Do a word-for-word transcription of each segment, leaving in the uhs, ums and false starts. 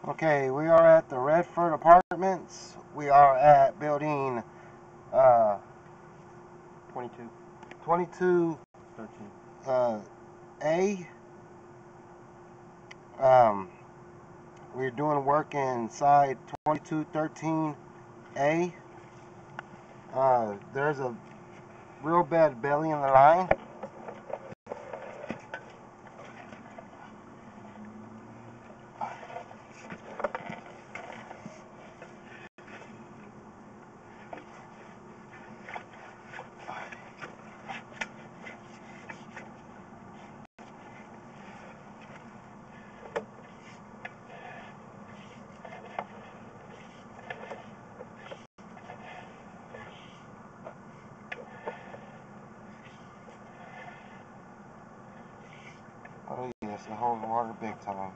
Okay, we are at the Redford Apartments. We are at building uh, twenty-two. twenty-two thirteen. uh, A. Um, we're doing work inside twenty-two thirteen A. Uh, there's a real bad belly in the line. Oh yes, it holds water big time.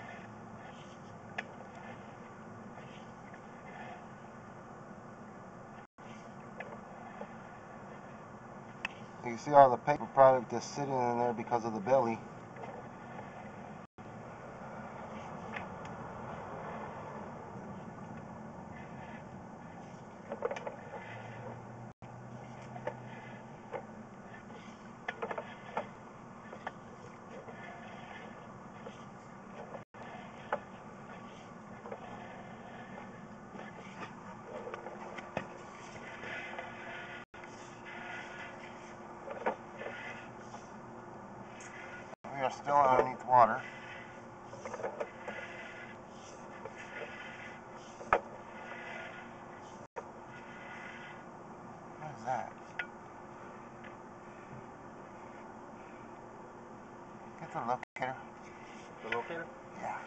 You can see all the paper product just sitting in there because of the belly. We are still underneath water. What is that? Get the locator. The locator? Yeah.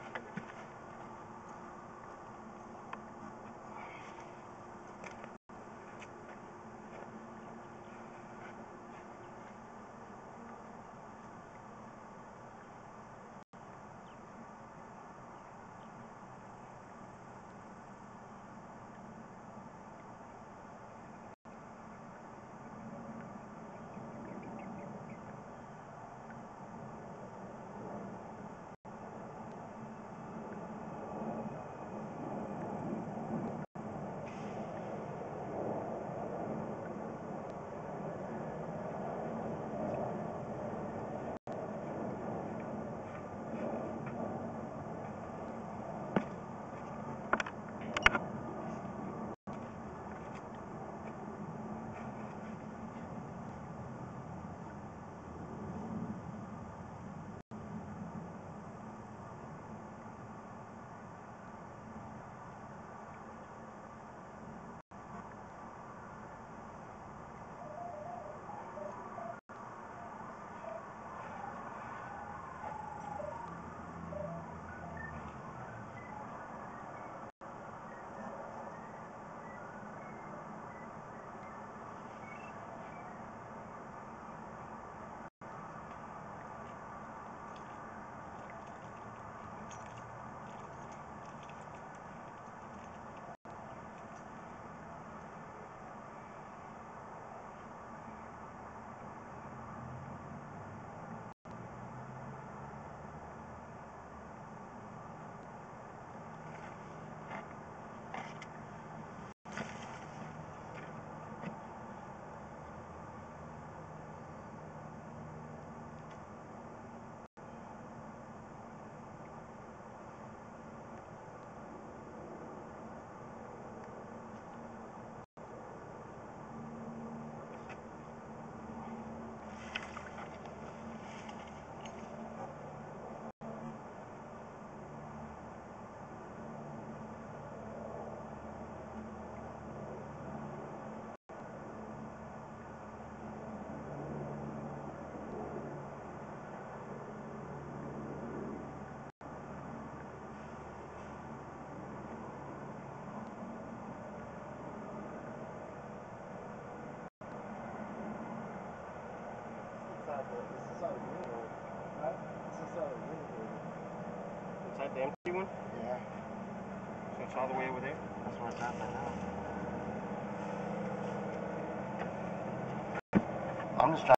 Inside the empty one? Yeah. So it's all the way over there? That's where it's at right now. I'm just trying